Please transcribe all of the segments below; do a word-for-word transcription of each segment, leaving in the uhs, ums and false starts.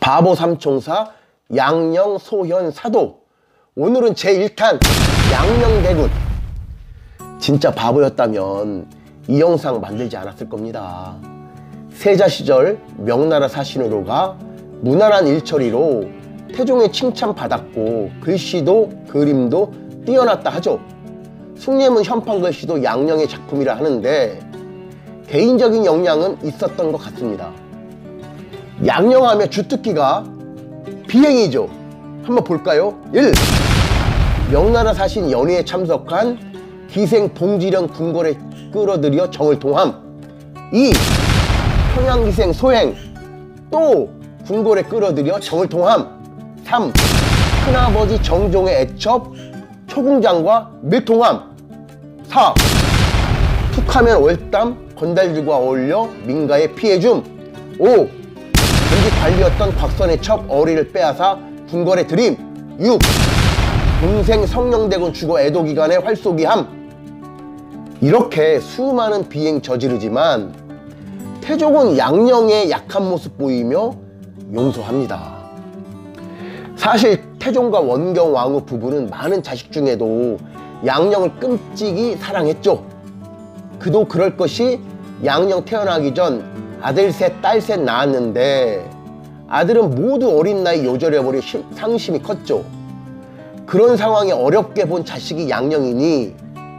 바보 삼총사 양녕 소현 사도. 오늘은 제일 탄 양녕대군. 진짜 바보였다면 이 영상 만들지 않았을 겁니다. 세자 시절 명나라 사신으로 가 무난한 일처리로 태종의 칭찬받았고 글씨도 그림도 뛰어났다 하죠. 숭례문 현판 글씨도 양녕의 작품이라 하는데 개인적인 역량은 있었던 것 같습니다. 양녕하면 주특기가 비행이죠. 한번 볼까요? 일. 명나라 사신 연회에 참석한 기생 봉지령 궁궐에 끌어들여 정을 통함. 이. 평양기생 소행 또 궁궐에 끌어들여 정을 통함. 삼. 큰아버지 정종의 애첩 초궁장과 밀통함. 사. 툭하면 월담 건달들과 어울려 민가에 피해줌. 오. 전직 관리였던 곽선의 첩 어리를 빼앗아 궁궐에 들임. 육. 동생 성령대군 주거 애도기간에 활쏘기함. 이렇게 수많은 비행 저지르지만 태종은 양녕의 약한 모습 보이며 용서합니다. 사실 태종과 원경왕후 부부는 많은 자식 중에도 양녕을 끔찍이 사랑했죠. 그도 그럴 것이 양녕 태어나기 전 아들 셋, 딸 셋 낳았는데 아들은 모두 어린 나이 요절해버려 상심이 컸죠. 그런 상황에 어렵게 본 자식이 양녕이니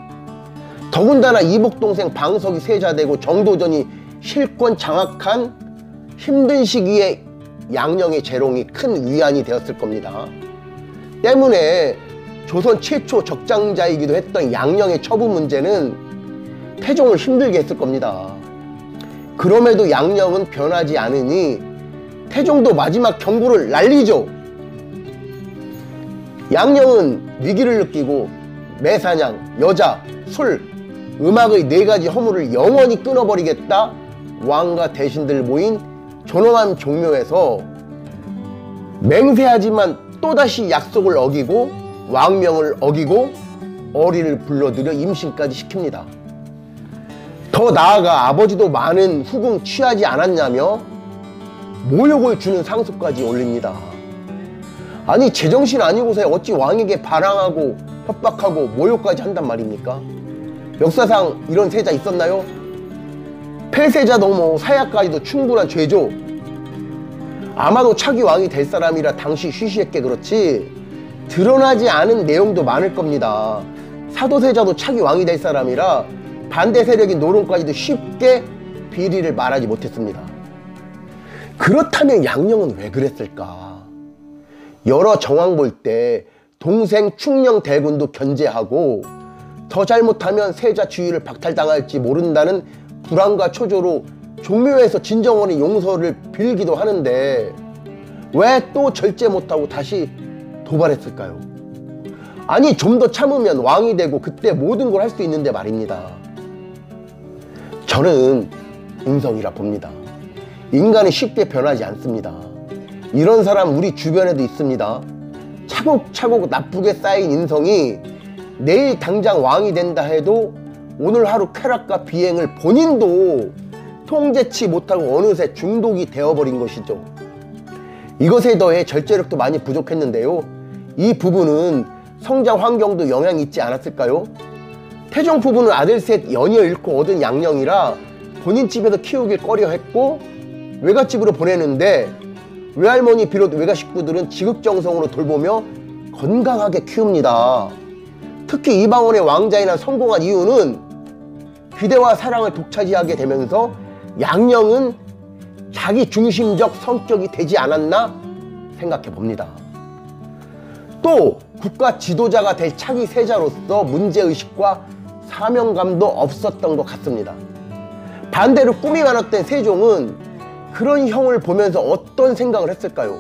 더군다나 이복동생 방석이 세자되고 정도전이 실권 장악한 힘든 시기에 양녕의 재롱이 큰 위안이 되었을 겁니다. 때문에 조선 최초 적장자이기도 했던 양녕의 처부 문제는 태종을 힘들게 했을 겁니다. 그럼에도 양녕은 변하지 않으니 태종도 마지막 경고를 날리죠. 양녕은 위기를 느끼고 매사냥, 여자, 술, 음악의 네 가지 허물을 영원히 끊어버리겠다 왕과 대신들 모인 존엄한 종묘에서 맹세하지만 또다시 약속을 어기고 왕명을 어기고 어리를 불러들여 임신까지 시킵니다. 더 나아가 아버지도 많은 후궁 취하지 않았냐며 모욕을 주는 상소까지 올립니다. 아니 제정신 아니고서 어찌 왕에게 반항하고 협박하고 모욕까지 한단 말입니까? 역사상 이런 세자 있었나요? 폐세자 넘어 사약까지도 충분한 죄죠. 아마도 차기 왕이 될 사람이라 당시 쉬쉬했게 그렇지 드러나지 않은 내용도 많을 겁니다. 사도세자도 차기 왕이 될 사람이라 반대 세력인 노론까지도 쉽게 비리를 말하지 못했습니다. 그렇다면 양녕은 왜 그랬을까? 여러 정황 볼 때 동생 충녕대군도 견제하고 더 잘못하면 세자 지위를 박탈당할지 모른다는 불안과 초조로 종묘에서 진정원의 용서를 빌기도 하는데 왜 또 절제 못하고 다시 도발했을까요? 아니 좀 더 참으면 왕이 되고 그때 모든 걸 할 수 있는데 말입니다. 저는 인성이라 봅니다. 인간은 쉽게 변하지 않습니다. 이런 사람 우리 주변에도 있습니다. 차곡차곡 나쁘게 쌓인 인성이 내일 당장 왕이 된다 해도 오늘 하루 쾌락과 비행을 본인도 통제치 못하고 어느새 중독이 되어버린 것이죠. 이것에 더해 절제력도 많이 부족했는데요. 이 부분은 성장 환경도 영향이 있지 않았을까요? 태종 부부는 아들 셋 연이어 잃고 얻은 양녕이라 본인 집에서 키우길 꺼려 했고 외갓집으로 보내는데 외할머니 비롯 외가 식구들은 지극정성으로 돌보며 건강하게 키웁니다. 특히 이방원의 왕자이나 성공한 이유는 귀대와 사랑을 독차지하게 되면서 양녕은 자기 중심적 성격이 되지 않았나 생각해 봅니다. 또 국가 지도자가 될 차기 세자로서 문제의식과 사명감도 없었던 것 같습니다. 반대로 꿈이 많았던 세종은 그런 형을 보면서 어떤 생각을 했을까요?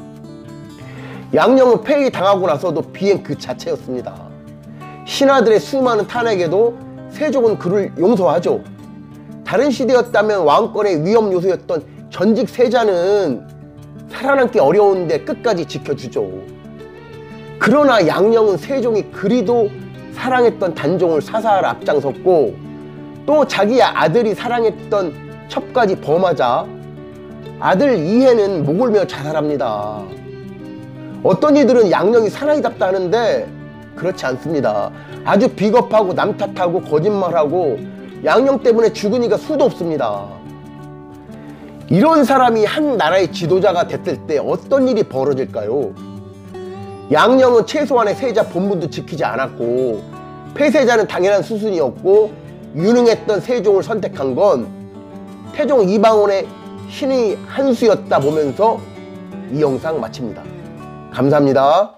양녕은 폐위당하고 나서도 비행 그 자체였습니다. 신하들의 수많은 탄핵에도 세종은 그를 용서하죠. 다른 시대였다면 왕권의 위험 요소였던 전직 세자는 살아남기 어려운데 끝까지 지켜주죠. 그러나 양녕은 세종이 그리도 사랑했던 단종을 사사하러 앞장섰고 또 자기 아들이 사랑했던 첩까지 범하자 아들 이해는 목을 메어 자살합니다. 어떤 이들은 양령이 사나이답다 하는데 그렇지 않습니다. 아주 비겁하고 남 탓하고 거짓말하고 양령 때문에 죽은 이가 수도 없습니다. 이런 사람이 한 나라의 지도자가 됐을 때 어떤 일이 벌어질까요? 양령은 최소한의 세자 본분도 지키지 않았고 폐세자는 당연한 수순이었고 유능했던 세종을 선택한 건 태종 이방원의 신의 한 수였다 보면서 이 영상 마칩니다. 감사합니다.